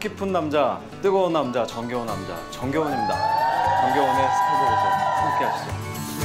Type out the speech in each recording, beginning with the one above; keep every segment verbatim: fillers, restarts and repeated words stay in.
깊은 남자, 뜨거운 남자, 정겨운 남자, 정겨운입니다. 정겨운의 스타벅에서 함께 하시죠.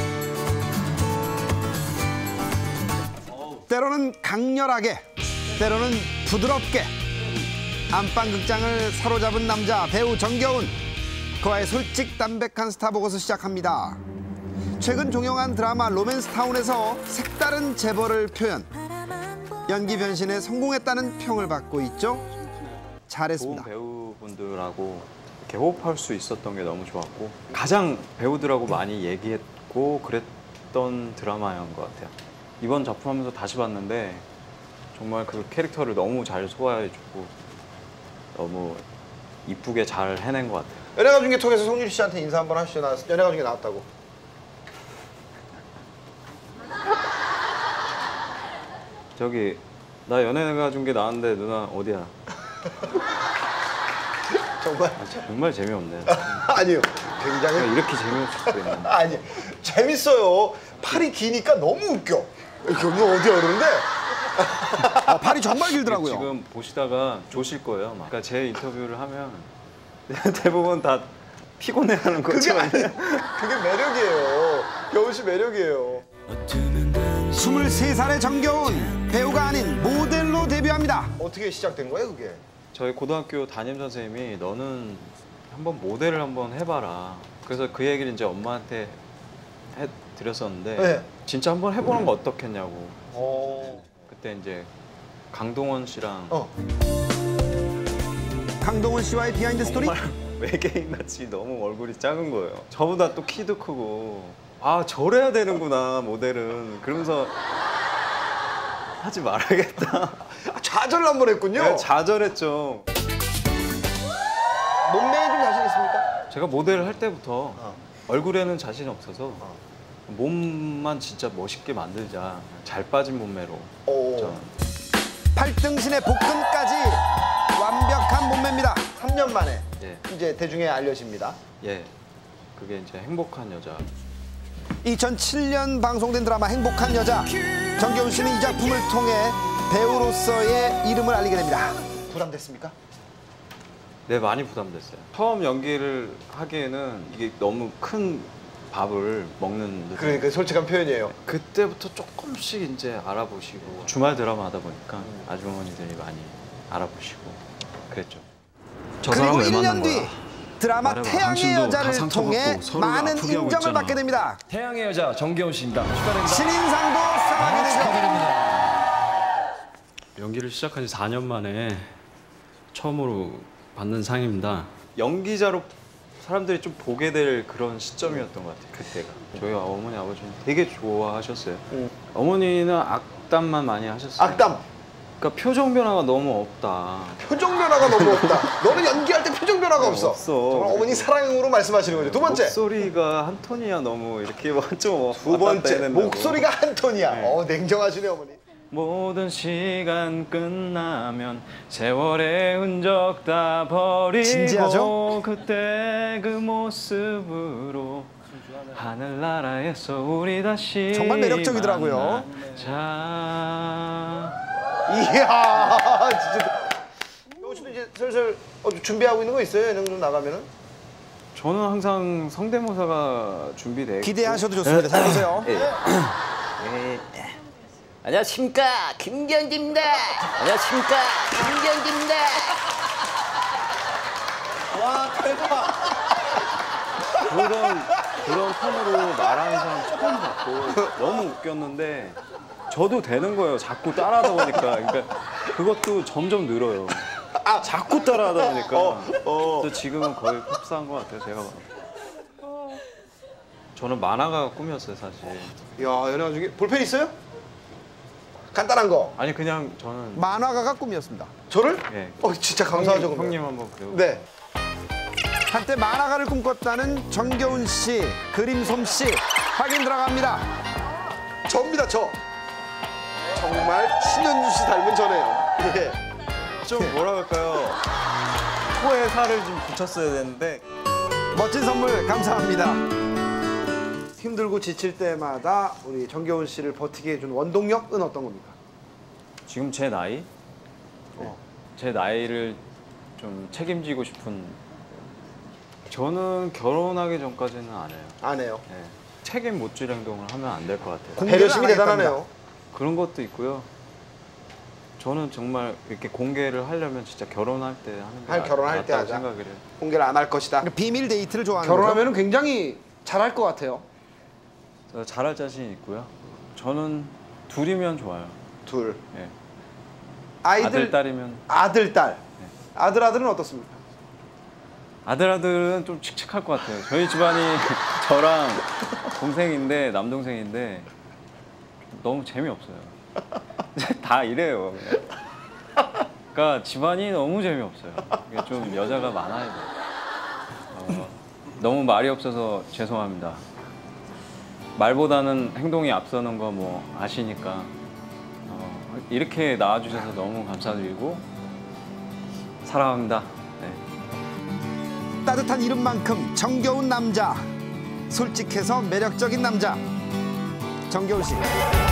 때로는 강렬하게, 때로는 부드럽게 안방극장을 사로잡은 남자 배우 정겨운. 그와의 솔직 담백한 스타벅에서 시작합니다. 최근 종영한 드라마 로맨스타운에서 색다른 재벌을 표현. 연기 변신에 성공했다는 평을 받고 있죠. 잘했습니다. 좋은 배우분들하고 이렇게 호흡할 수 있었던 게 너무 좋았고 가장 배우들하고 많이 얘기했고 그랬던 드라마인 것 같아요. 이번 작품하면서 다시 봤는데 정말 그 캐릭터를 너무 잘 소화해주고 너무 이쁘게 잘 해낸 것 같아요. 연예가 중계 통해서 송유리 씨한테 인사 한번 하시죠. 나 연예가 중계 나왔다고. 저기 나 연예가 중계 나왔는데 누나 어디야? 정말? 아, 정말 재미없네요. 아니요. 굉장히 이렇게 재미없을 수 있는. 아니 재밌어요. 팔이 기니까 너무 웃겨. 여기 어디야 그러는데? 아, 팔이 정말 길더라고요. 지금 보시다가 조실 거예요. 막. 그러니까 제 인터뷰를 하면 대부분 다 피곤해하는 거죠. 그게 아니, 그게 매력이에요. 겨울 씨 매력이에요. 스물세 살의 정겨운 배우가 아닌 모델로 데뷔합니다. 어떻게 시작된 거예요, 그게? 저희 고등학교 담임 선생님이 너는 한번 모델을 한번 해봐라. 그래서 그 얘기를 이제 엄마한테 해드렸었는데 네. 진짜 한번 해보는 거 어떻겠냐고. 어. 그때 이제 강동원 씨랑 어. 강동원 씨와의 비하인드 스토리? 외계인 같이 너무 얼굴이 작은 거예요. 저보다 또 키도 크고 아 저래야 되는구나 모델은. 그러면서 하지 말아야겠다. 아, 좌절을 한번 했군요. 네, 좌절했죠. 몸매에 좀 자신 있습니까? 제가 모델을 할 때부터 어. 얼굴에는 자신이 없어서 어. 몸만 진짜 멋있게 만들자. 잘 빠진 몸매로. 오. 저는. 팔등신의 복근까지 완벽한 몸매입니다. 삼 년 만에 예. 이제 대중에 알려집니다. 예. 그게 이제 행복한 여자. 이천칠 년 방송된 드라마 행복한 여자. 정겨운 씨는 이 작품을 통해 배우로서의 이름을 알리게 됩니다. 부담됐습니까? 네, 많이 부담됐어요. 처음 연기를 하기에는 이게 너무 큰 밥을 먹는 듯. 그러니까 솔직한 표현이에요. 그때부터 조금씩 이제 알아보시고 주말 드라마 하다 보니까 아주머니들이 많이 알아보시고 그랬죠. 그리고 일 년 뒤 드라마 말해봐. 태양의 당신도 다 여자를 상처받고 통해 서로를 많은 아프게 하고 인정을 있잖아. 받게 됩니다. 태양의 여자 정겨운 씨입니다. 축하드립니다. 신인상도 수상하게 되죠. 연기를 시작한 지 사 년 만에 처음으로 받는 상입니다. 연기자로 사람들이 좀 보게 될 그런 시점이었던 것 같아요. 그때가. 저희 어머니 아버지는 되게 좋아하셨어요. 음. 어머니는 악담만 많이 하셨어요. 악담. 그러니까 표정 변화가 너무 없다. 표정 변화가 너무 없다. 너는 연기할 때 표정 변화가 없어. 없어. 정말 어머니 사랑으로 말씀하시는 거죠. 두 번째. 목소리가 한 톤이야. 너무 이렇게 좀 두 번째. 목소리가 한 톤이야. 네. 어, 냉정하시네 어머니. 모든 시간 끝나면 세월의 흔적 다 버리고 진지하죠? 그때 그 모습으로 하늘나라에서 우리 다시 정말 매력적이더라고요. 만나자. 이야, 진짜. 영호 씨도 이제 슬슬 어, 준비하고 있는 거 있어요? 예능 좀 나가면은? 저는 항상 성대모사가 준비돼 있고 기대하셔도 좋습니다. 잘 보세요. 예. 안녕하십니까 김경기입니다. 안녕하십니까 김경기입니다. 와, 대박. 그런 그런 톤으로 말하는 사람 처음 봤고 너무 웃겼는데 저도 되는 거예요. 자꾸 따라하다 보니까. 그러니까 그것도 점점 늘어요. 아, 자꾸 따라하다 보니까. 어, 어. 또 지금은 거의 흡사한 것 같아요. 제가 봐도. 저는 만화가 꿈이었어요, 사실. 야, 연예가 중에 볼펜 있어요? 간단한 거. 아니 그냥 저는 만화가가 꿈이었습니다. 저를? 예. 어, 진짜 감사하죠. 형님, 그러면. 형님 한번 배우. 네. 한때 만화가를 꿈꿨다는 정겨운 씨, 그림 솜씨 확인 들어갑니다. 저입니다, 저. 정말 신현주 씨 닮은 저네요. 예. 좀 뭐라 그럴까요? 코에 살을 좀 붙였어야 되는데. 멋진 선물 감사합니다. 힘들고 지칠 때마다 우리 정겨운 씨를 버티게 해준 원동력은 어떤 겁니까? 지금 제 나이? 어. 제 나이를 좀 책임지고 싶은. 저는 결혼하기 전까지는 안 해요. 안 해요. 네. 책임 못 질 행동을 하면 안 될 것 같아요. 공개를 배려심이 안 하겠답니다. 대단하네요. 그런 것도 있고요. 저는 정말 이렇게 공개를 하려면 진짜 결혼할 때 하는 게 할- 결혼할 때 낫다고 하자. 생각을 해요. 공개를 안 할 것이다. 그러니까 비밀 데이트를 좋아하는 거죠. 결혼하면 굉장히 잘할 것 같아요. 저 잘할 자신 있고요. 저는 둘이면 좋아요. 둘. 예. 아이들 아들 딸이면 아들 딸. 아들 아들은 어떻습니까? 아들 아들은 좀 칙칙할 것 같아요. 저희 집안이 저랑 동생인데 남동생인데 너무 재미없어요. 다 이래요. 그냥. 그러니까 집안이 너무 재미없어요. 이게 좀 여자가 많아야 돼요. 어, 너무 말이 없어서 죄송합니다. 말보다는 행동이 앞서는 거 뭐 아시니까 어, 이렇게 나와주셔서 너무 감사드리고 사랑합니다. 네. 따뜻한 이름만큼 정겨운 남자. 솔직해서 매력적인 남자. 정겨운 씨.